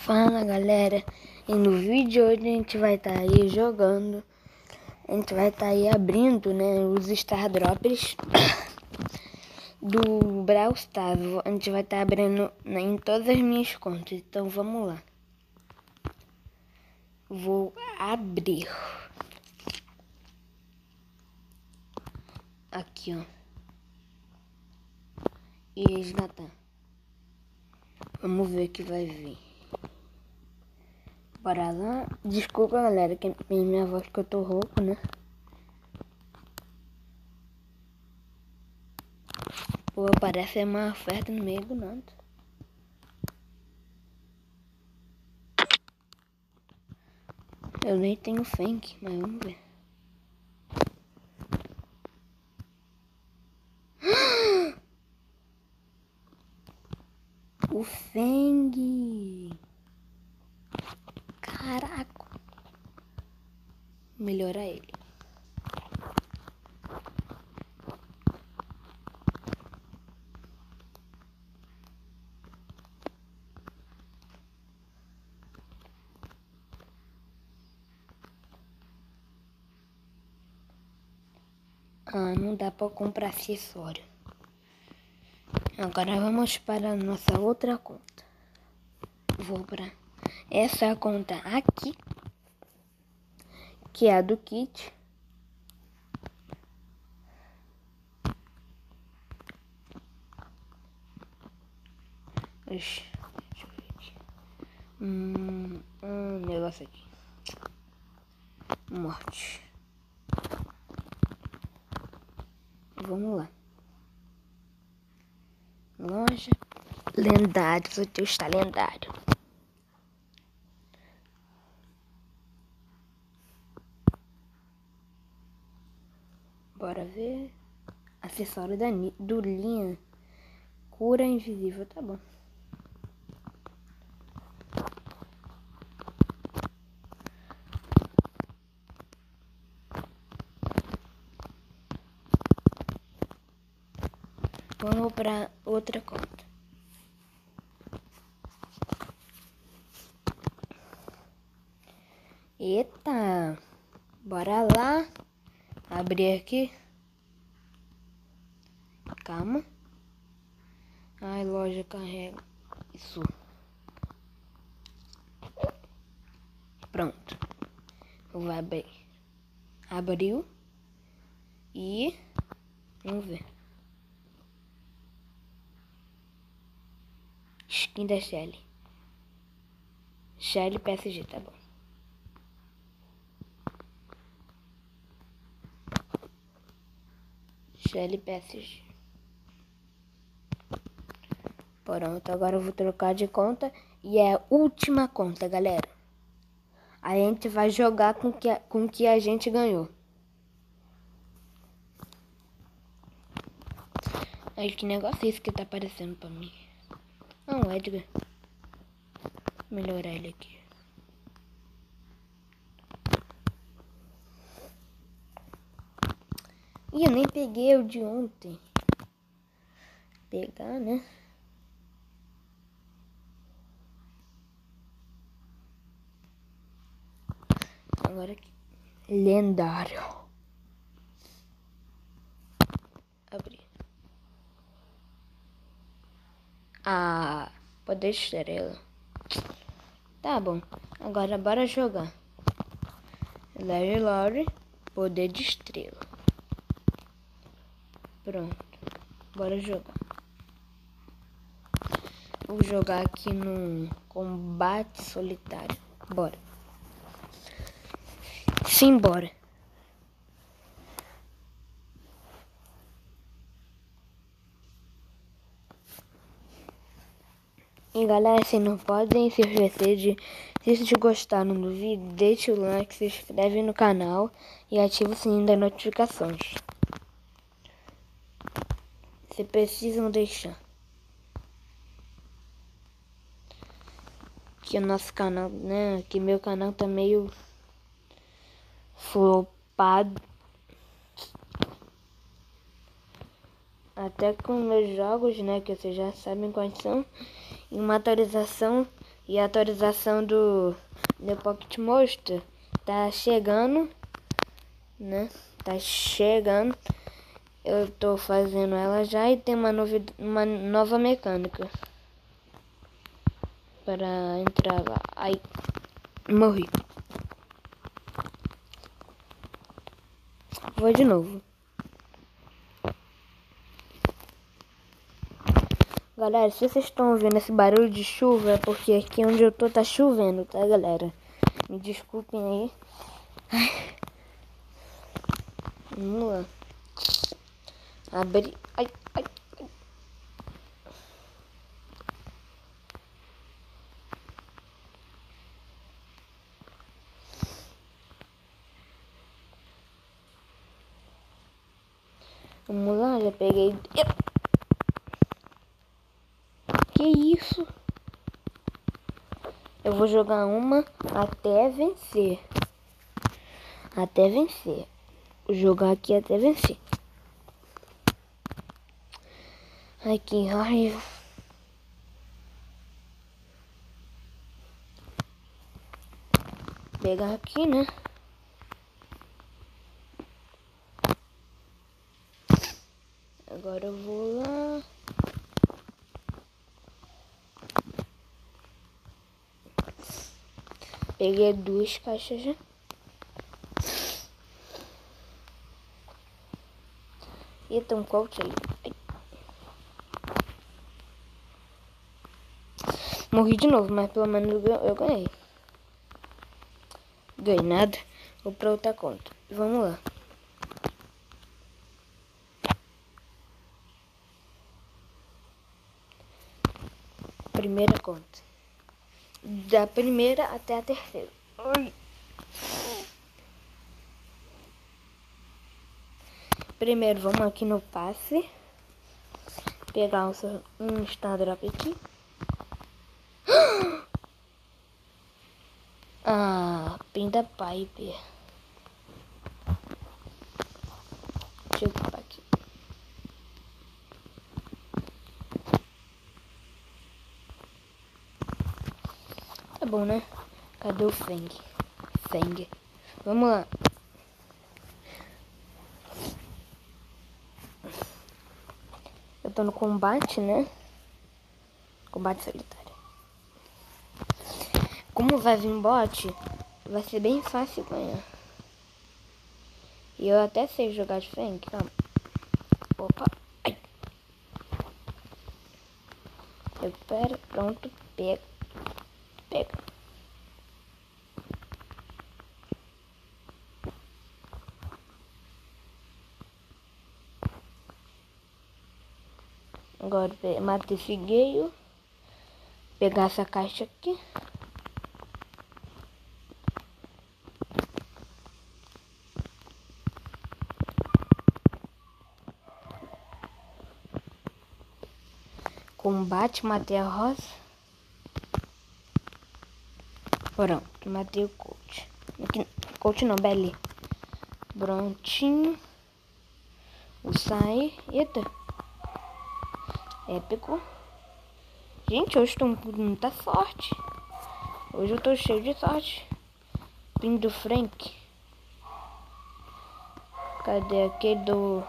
Fala galera, e no vídeo de hoje a gente vai estar aí jogando, a gente vai estar aí abrindo, né, os Star Drops do Brawl Stars. A gente vai estar abrindo, né, em todas as minhas contas, então vamos lá. Vou abrir. Aqui, ó. E já tá. Vamos ver o que vai vir. Bora lá. Desculpa, galera, que minha voz que eu tô rouco, né? Pô, parece uma oferta no meio do nada. Eu nem tenho Fang, mas vamos ver. O Fang! Caraca! Melhorar ele. Ah, não dá pra comprar acessório. Agora vamos para a nossa outra conta. Vou para essa conta aqui, que é a do kit. Oxi, deixa eu ver aqui. Negócio aqui. Morte. Vamos lá. Loja. Lendários. O teu está lendário. Bora ver. Acessório do Linha. Cura invisível. Tá bom. Vamos para outra conta. Eita! Bora lá. Abrir aqui. Calma. Ai, loja carrega. Isso. Pronto. Vai abrir. Abriu. E vamos ver. Skin da Shelly. Shelly PSG, tá bom. Shelly PSG. Pronto, agora eu vou trocar de conta. E é a última conta, galera. A gente vai jogar com o que a gente ganhou. Ai, que negócio é esse que tá aparecendo pra mim? Ah, o Edgar. Vou melhorar ele aqui. Ih, eu nem peguei o de ontem. Pegar, né? Agora aqui. Lendário. Abrir. Ah, poder estrela. Tá bom. Agora bora jogar. Legendary, poder de estrela. Pronto. Bora jogar. Vou jogar aqui no combate solitário. Bora. Simbora. E galera, se não podem se esquecer de, se vocês gostaram do vídeo, deixe o like, se inscreve no canal e ativa o sininho das notificações. Vocês precisam deixar. Que o nosso canal, né, que meu canal tá meio flopado. Até com meus jogos, né, que vocês já sabem quais são. Em uma atualização E a atualização do meu Pocket Monster tá chegando, né? Tá chegando. Eu tô fazendo ela já e tem uma nova mecânica para entrar lá. Ai, morri. Vou de novo. Galera, se vocês estão ouvindo esse barulho de chuva, é porque aqui onde eu tô tá chovendo, tá, galera? Me desculpem aí. Ai. Vamos lá. Abrir. Ai, ai, ai. Vamos lá, já peguei. Que isso? Eu vou jogar uma até vencer. Até vencer. Vou jogar aqui até vencer. Ai, que raiva. Pegar aqui, né? Agora eu vou lá. Peguei 2 caixas já. E tem um coach aí. Ai. Morri de novo, mas pelo menos eu ganhei. Ganhei nada. Vou pra outra conta. Vamos lá. Primeira conta. Da primeira até a terceira. Ai. Primeiro vamos aqui no passe. Pegar um Star Drop aqui. Ah, Pinda Piper. Deixa eu colocar aqui. Tá bom, né? Cadê o Feng? Feng. Vamos lá. Eu tô no combate, né? Combate solitário. Como vai vir bot, vai ser bem fácil ganhar. E eu até sei jogar de Feng. Calma. Opa. Ai. Recupera. Pronto. Pega. Pega. Agora mata esse Gale. Pegar essa caixa aqui. Combate, matei a Rosa. Pronto, matei o coach. Aqui, coach não, Belly. Prontinho. O sai. Eita. Épico. Gente, hoje estou com muita sorte. Hoje eu tô cheio de sorte. Pin do Frank. Cadê aquele do...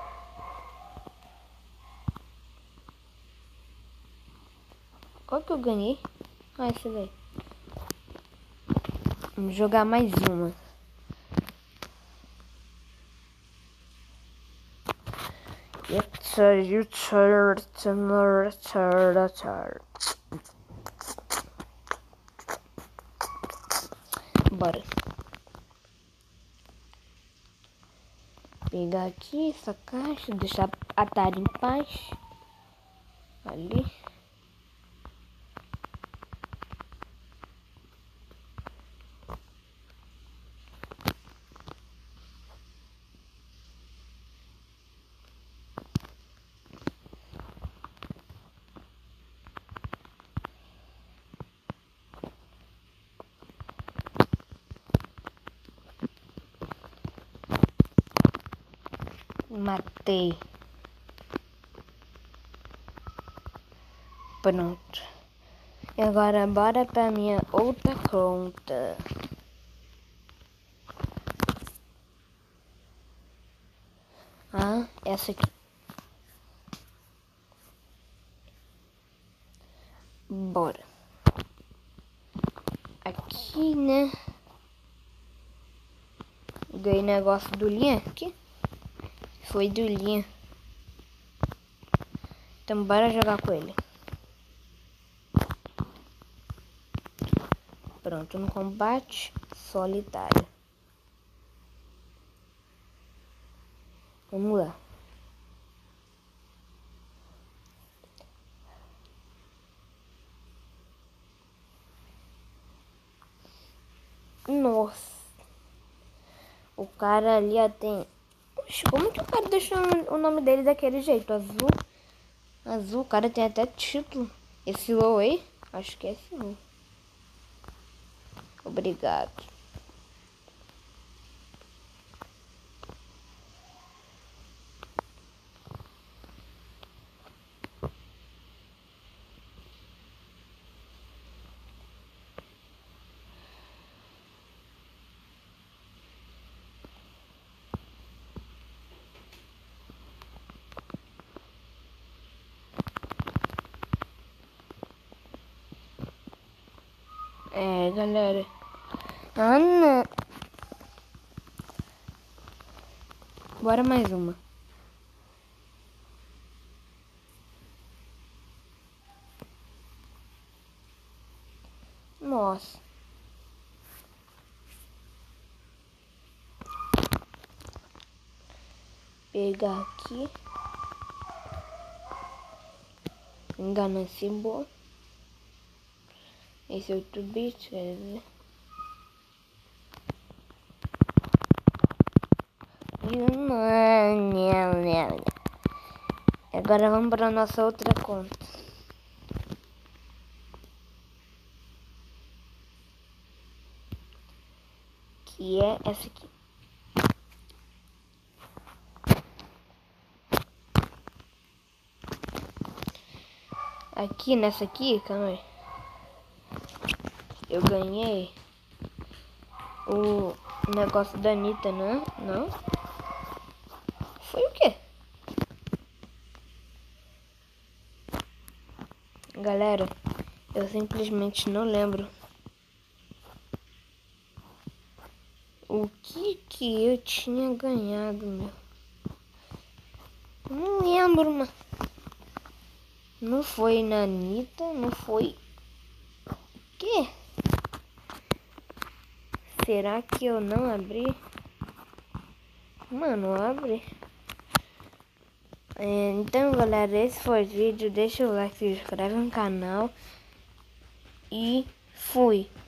Qual que eu ganhei? Ah, esse daí. Vamos jogar mais uma. Bora. Pegar aqui essa caixa, deixar a Tara em paz. Ali. Matei. Pronto. E agora bora pra minha outra conta. Ah, essa aqui. Bora. Aqui, né? Ganhei negócio do Linha aqui. Foi do Linha. Então bora jogar com ele. Pronto, no combate solitário. Vamos lá. Nossa. O cara ali tem... Oxe, como que o cara deixou o nome dele daquele jeito? Azul. Azul, o cara tem até título. Esse low aí? Acho que é esse low. Obrigado. É, galera. Ah, não. Bora mais uma. Nossa. Pegar aqui. Enganar esse bot. Esse 8 bits, quer dizer. Agora vamos para a nossa outra conta. Que é essa aqui. Aqui nessa aqui, calma aí. Eu ganhei o negócio da Anitta, né? Não? Foi o quê? Galera, eu simplesmente não lembro. O que eu tinha ganhado, meu? Não lembro, mano. Não foi na Anitta, não foi... O quê? Será que eu não abri? Mano, abre. Então, galera, esse foi o vídeo. Deixa o like, se inscreve no canal. E fui.